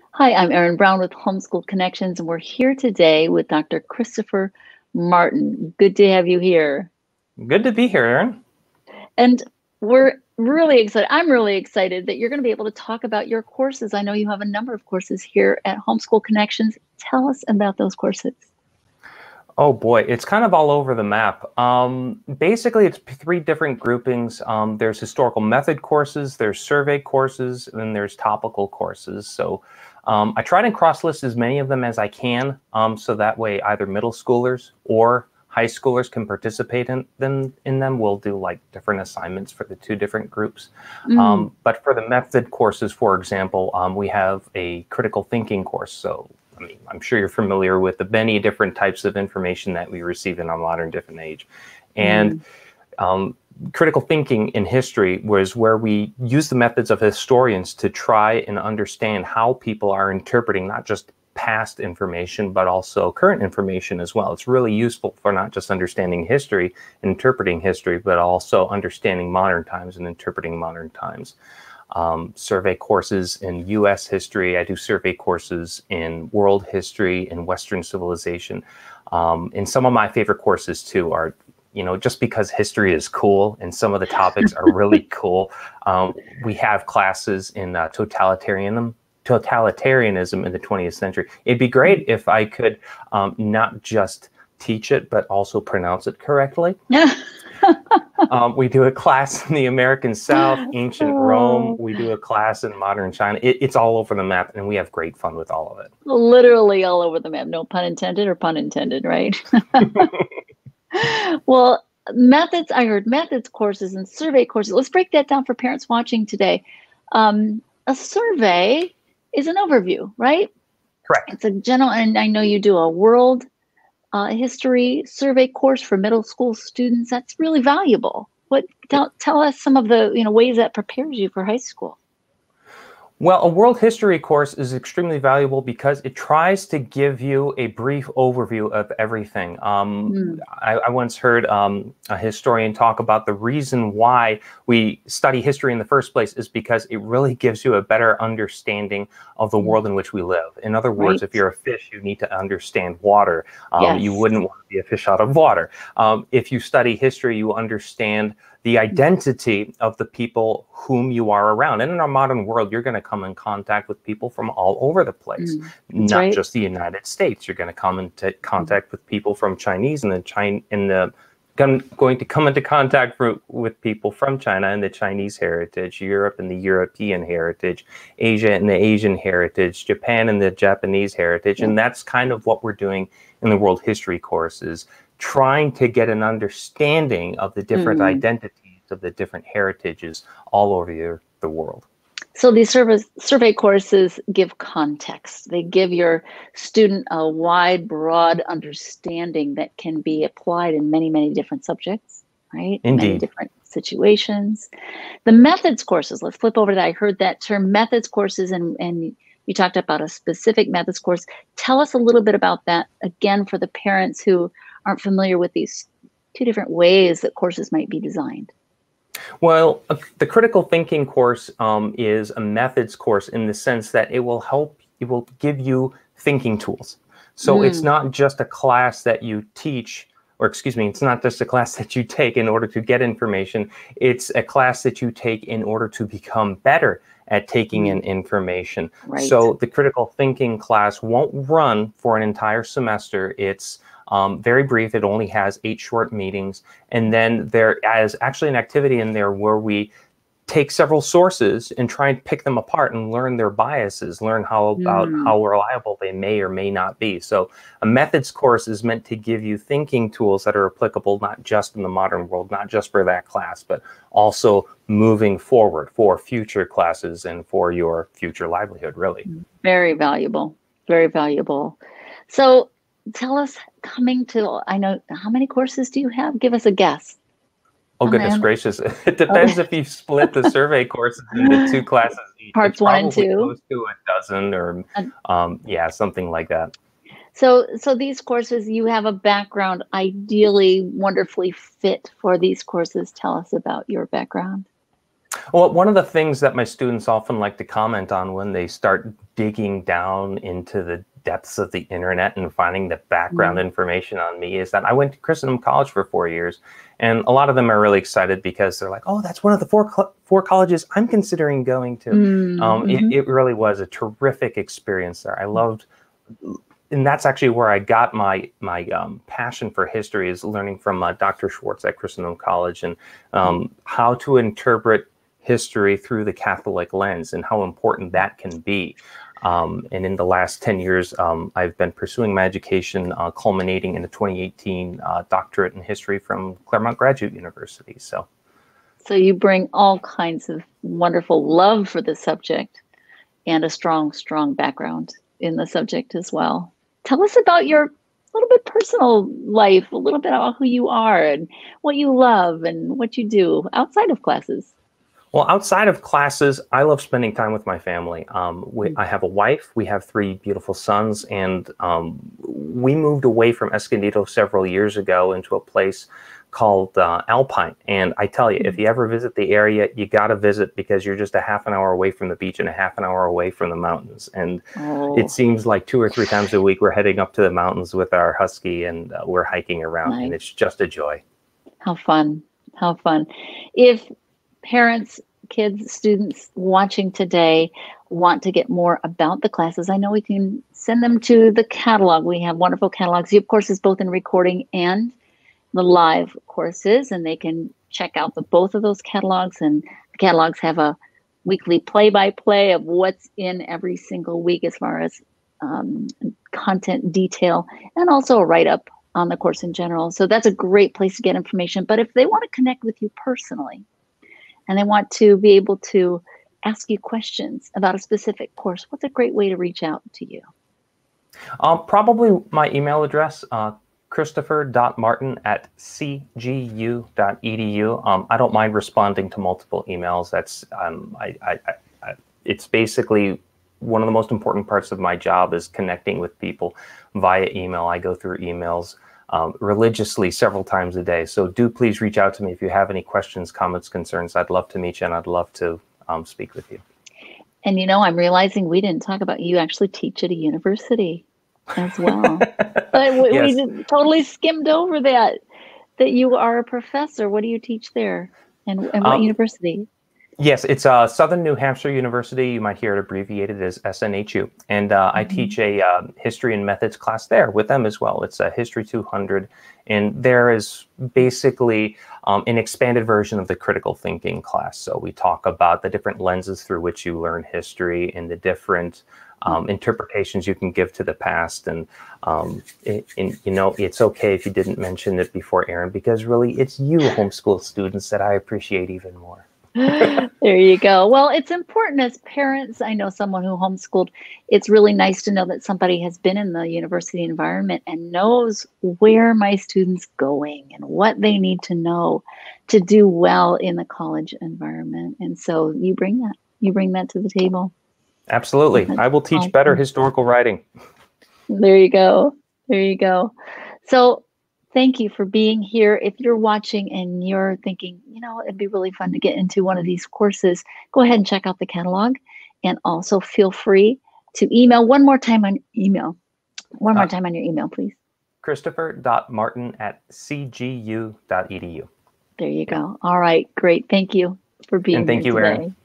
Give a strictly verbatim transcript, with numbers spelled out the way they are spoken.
Hi, I'm Erin Brown with Homeschool Connections, and we're here today with Doctor Christopher Martin. Good to have you here. Good to be here, Erin. And we're really excited. I'm really excited that you're going to be able to talk about your courses. I know you have a number of courses here at Homeschool Connections. Tell us about those courses. Oh boy, it's kind of all over the map. Um, basically, it's three different groupings. Um, there's historical method courses, there's survey courses, and then there's topical courses. So um, I try to cross-list as many of them as I can, um, so that way either middle schoolers or high schoolers can participate in them. In them, we'll do like different assignments for the two different groups. Mm. Um, but for the method courses, for example, um, we have a critical thinking course. So I mean, I'm sure you're familiar with the many different types of information that we receive in our modern different age. And mm. um, critical thinking in history was where we use the methods of historians to try and understand how people are interpreting not just past information, but also current information as well. It's really useful for not just understanding history, interpreting history, but also understanding modern times and interpreting modern times. Um, survey courses in U S history. I do survey courses in world history and Western civilization. Um, and some of my favorite courses too are, you know, just because history is cool and some of the topics are really cool. Um, we have classes in uh, totalitarianism, totalitarianism in the twentieth century. It'd be great if I could um, not just teach it, but also pronounce it correctly. Um, we do a class in the American South, ancient Rome. We do a class in modern China. It, it's all over the map, and we have great fun with all of it. Literally all over the map. No pun intended or pun intended, right? Well, methods, I heard methods courses and survey courses. Let's break that down for parents watching today. Um, a survey is an overview, right? Correct. It's a general, and I know you do a world Uh, history survey course for middle school students. That's really valuable. What tell, tell us some of the you know ways that prepares you for high school. Well, a world history course is extremely valuable because it tries to give you a brief overview of everything. Um, mm. I, I once heard um, a historian talk about the reason why we study history in the first place is because it really gives you a better understanding of the mm. world in which we live. In other words, right. If you're a fish, you need to understand water. Um, yes. You wouldn't want to be a fish out of water. Um, if you study history, you understand the identity of the people whom you are around. And in our modern world, you're going to come in contact with people from all over the place, mm, not right. just the United States. You're going to come into contact mm. with people from Chinese and the China in the going to come into contact for, with people from China and the Chinese heritage, Europe and the European heritage, Asia and the Asian heritage, Japan and the Japanese heritage. Mm. And that's kind of what we're doing in the world history courses, trying to get an understanding of the different mm. identities of the different heritages all over the world. So these survey, survey courses give context. They give your student a wide, broad understanding that can be applied in many, many different subjects, right? Indeed. Many different situations. The methods courses, let's flip over to that. I heard that term methods courses, and, and you talked about a specific methods course. Tell us a little bit about that, again, for the parents who aren't familiar with these two different ways that courses might be designed. Well, uh, the critical thinking course um, is a methods course in the sense that it will help, it will give you thinking tools. So mm. it's not just a class that you teach, or excuse me, it's not just a class that you take in order to get information. It's a class that you take in order to become better at taking in information. Right. So the critical thinking class won't run for an entire semester. It's um, very brief. It only has eight short meetings. And then there is actually an activity in there where we take several sources and try and pick them apart and learn their biases, learn how about mm. how reliable they may or may not be. So a methods course is meant to give you thinking tools that are applicable not just in the modern world, not just for that class, but also moving forward for future classes and for your future livelihood, really. Very valuable, very valuable. So tell us, coming to, I know, how many courses do you have? Give us a guess. Oh, goodness gracious. It depends oh. if you split the survey courses into two classes each. Parts it's one and two. Close to a dozen or, um, yeah, something like that. So, so these courses, you have a background ideally wonderfully fit for these courses. Tell us about your background. Well, one of the things that my students often like to comment on when they start digging down into the depths of the internet and finding the background Mm. information on me is that I went to Christendom College for four years. And a lot of them are really excited because they're like, oh, that's one of the four, four colleges I'm considering going to. Mm. Um, it, Mm-hmm. it really was a terrific experience there. I loved, and that's actually where I got my my um, passion for history, is learning from uh, Doctor Schwartz at Christendom College, and um, how to interpret history through the Catholic lens and how important that can be. Um, and in the last ten years, um, I've been pursuing my education, uh, culminating in a twenty eighteen uh, doctorate in history from Claremont Graduate University. So, So you bring all kinds of wonderful love for the subject and a strong, strong background in the subject as well. Tell us about your little bit personal life, a little bit about who you are and what you love and what you do outside of classes. well, outside of classes, I love spending time with my family. Um, we, I have a wife, we have three beautiful sons, and um, we moved away from Escondido several years ago into a place called uh, Alpine. And I tell you, if you ever visit the area, you got to visit, because you're just a half an hour away from the beach and a half an hour away from the mountains. And Oh, it seems like two or three times a week we're heading up to the mountains with our husky, and uh, we're hiking around, nice. and it's just a joy. How fun. How fun. If parents, kids, students watching today want to get more about the classes, I know we can send them to the catalog. We have wonderful catalogs. You have courses both in recording and the live courses, and they can check out the both of those catalogs. And the catalogs have a weekly play-by-play of what's in every single week as far as um, content detail, and also a write-up on the course in general. So that's a great place to get information. But if they want to connect with you personally, and they want to be able to ask you questions about a specific course, what's a great way to reach out to you? Um, probably my email address, uh, christopher dot martin at c g u dot e d u. Um, I don't mind responding to multiple emails. That's um, I, I, I, it's basically one of the most important parts of my job is connecting with people via email. I go through emails um, religiously several times a day. So do please reach out to me if you have any questions, comments, concerns. I'd love to meet you, and I'd love to um, speak with you. And you know, I'm realizing we didn't talk about you actually teach at a university as well. But we, Yes. we just totally skimmed over that, that you are a professor. What do you teach there? And, and what Um, university? Yes, it's uh, Southern New Hampshire University. You might hear it abbreviated as S N H U. And uh, mm-hmm. I teach a uh, history and methods class there with them as well. It's a History two hundred. And there is basically um, an expanded version of the critical thinking class. So we talk about the different lenses through which you learn history and the different um, interpretations you can give to the past. And, um, it, and, you know, it's okay if you didn't mention it before, Aaron, because really it's you homeschool students that I appreciate even more. There you go. Well, it's important as parents. I know someone who homeschooled. It's really nice to know that somebody has been in the university environment and knows where my students going and what they need to know to do well in the college environment. And so you bring that, you bring that to the table. Absolutely. That's I will teach awesome. better historical writing. There you go. There you go. So thank you for being here. If you're watching and you're thinking, you know, it'd be really fun to get into one of these courses, go ahead and check out the catalog. And also feel free to email one more time on email. One more Uh, time on your email, please. christopher dot martin at c g u dot e d u. There you go. All right. Great. Thank you for being And thank here you, today. Aaron.